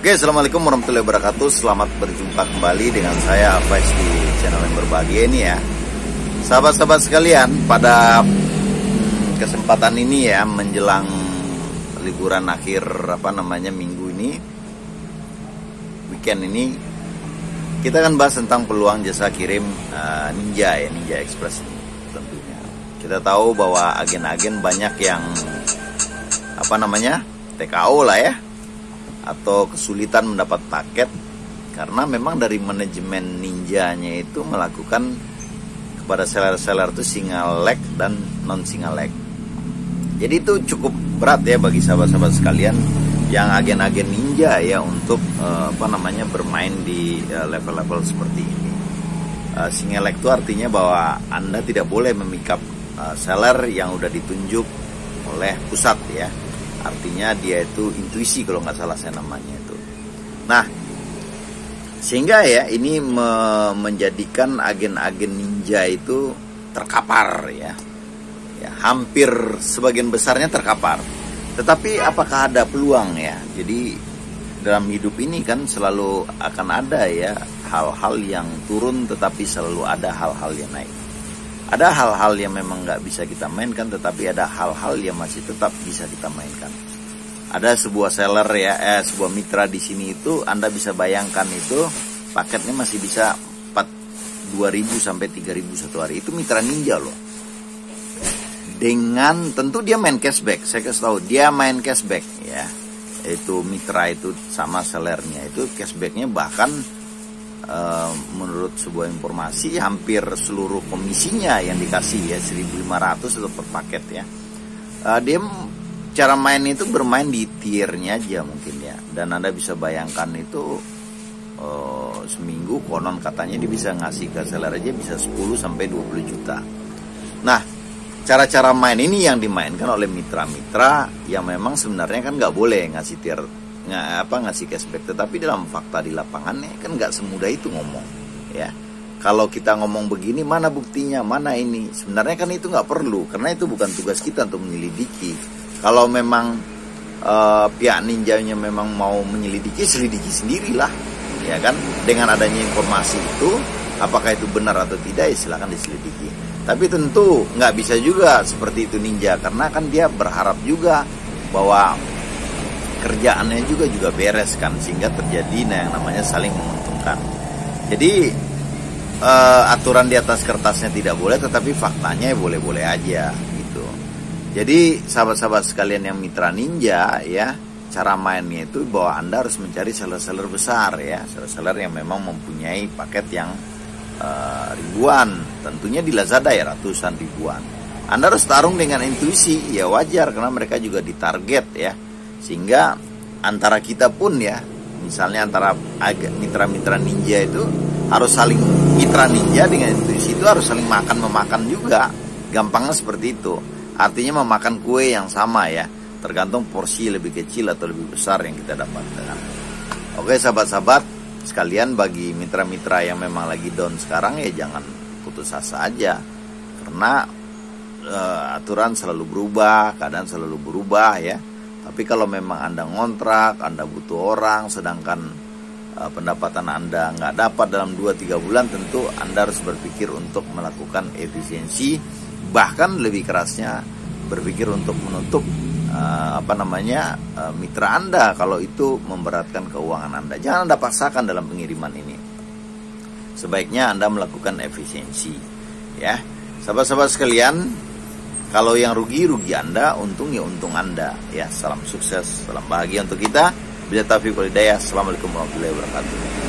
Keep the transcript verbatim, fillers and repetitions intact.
Oke, assalamualaikum warahmatullahi wabarakatuh. Selamat berjumpa kembali dengan saya Faiz di channel yang berbahagia ini ya. Sahabat-sahabat sekalian, pada kesempatan ini ya, menjelang liburan akhir apa namanya minggu ini, weekend ini, kita akan bahas tentang peluang jasa kirim uh, Ninja ya, Ninja Express tentunya. Kita tahu bahwa agen-agen banyak yang apa namanya T K O lah ya, atau kesulitan mendapat paket karena memang dari manajemen Ninjanya itu melakukan kepada seller-seller itu single leg dan non single leg. Jadi itu cukup berat ya bagi sahabat-sahabat sekalian yang agen-agen Ninja ya untuk uh, apa namanya bermain di level-level uh, seperti ini. Uh, single leg itu artinya bahwa Anda tidak boleh memikap uh, seller yang udah ditunjuk oleh pusat ya. Artinya dia itu intuisi kalau nggak salah saya namanya itu. Nah, sehingga ya ini me menjadikan agen-agen Ninja itu terkapar ya. Ya, hampir sebagian besarnya terkapar. Tetapi apakah ada peluang ya? Jadi dalam hidup ini kan selalu akan ada ya hal-hal yang turun, tetapi selalu ada hal-hal yang naik. Ada hal-hal yang memang nggak bisa kita mainkan, tetapi ada hal-hal yang masih tetap bisa kita mainkan. Ada sebuah seller ya, eh, sebuah mitra di sini itu Anda bisa bayangkan itu paketnya masih bisa empat dua ribu sampai tiga ribu satu hari. Itu mitra Ninja loh. Dengan tentu dia main cashback. Saya kasih tahu dia main cashback ya. Itu mitra itu sama sellernya itu cashbacknya bahkan Uh, menurut sebuah informasi hampir seluruh komisinya yang dikasih ya seribu lima ratus atau per paket ya. Uh, dia cara main itu bermain di tiernya aja mungkin ya. Dan Anda bisa bayangkan itu uh, seminggu konon katanya dia bisa ngasih ke seller aja bisa sepuluh sampai dua puluh juta. Nah, cara-cara main ini yang dimainkan oleh mitra-mitra yang memang sebenarnya kan nggak boleh ngasih tier nggak apa ngasih cashback, tetapi dalam fakta di lapangannya kan nggak semudah itu ngomong ya. Kalau kita ngomong begini, mana buktinya, mana ini, sebenarnya kan itu nggak perlu karena itu bukan tugas kita untuk menyelidiki. Kalau memang uh, pihak Ninjanya memang mau menyelidiki, selidiki sendirilah ya kan. Dengan adanya informasi itu apakah itu benar atau tidak ya silakan diselidiki. Tapi tentu nggak bisa juga seperti itu Ninja, karena kan dia berharap juga bahwa kerjaannya juga juga beres kan, sehingga terjadi nah, yang namanya saling menguntungkan. Jadi uh, aturan di atas kertasnya tidak boleh, tetapi faktanya ya boleh-boleh aja gitu. Jadi sahabat-sahabat sekalian yang mitra Ninja ya, cara mainnya itu bahwa Anda harus mencari seller-seller besar ya, seller-seller yang memang mempunyai paket yang uh, ribuan, tentunya di Lazada ya ratusan ribuan. Anda harus tarung dengan intuisi ya, wajar karena mereka juga ditarget ya. Sehingga antara kita pun ya, misalnya antara mitra-mitra Ninja itu harus saling, mitra Ninja dengan intuisi itu harus saling makan-memakan juga. Gampangnya seperti itu. Artinya memakan kue yang sama ya, tergantung porsi lebih kecil atau lebih besar yang kita dapatkan. Oke sahabat-sahabat sekalian, bagi mitra-mitra yang memang lagi down sekarang ya jangan putus asa aja. Karena uh, aturan selalu berubah, keadaan selalu berubah ya. Tapi kalau memang Anda ngontrak, Anda butuh orang, sedangkan uh, pendapatan Anda nggak dapat dalam dua tiga bulan, tentu Anda harus berpikir untuk melakukan efisiensi, bahkan lebih kerasnya berpikir untuk menutup uh, apa namanya uh, mitra Anda kalau itu memberatkan keuangan Anda. Jangan Anda paksakan dalam pengiriman ini. Sebaiknya Anda melakukan efisiensi, ya, sahabat-sahabat sekalian. Kalau yang rugi, rugi Anda, untung ya untung Anda. Ya, salam sukses, salam bahagia untuk kita. Bila taufiq wal hidayah. Assalamualaikum warahmatullahi wabarakatuh.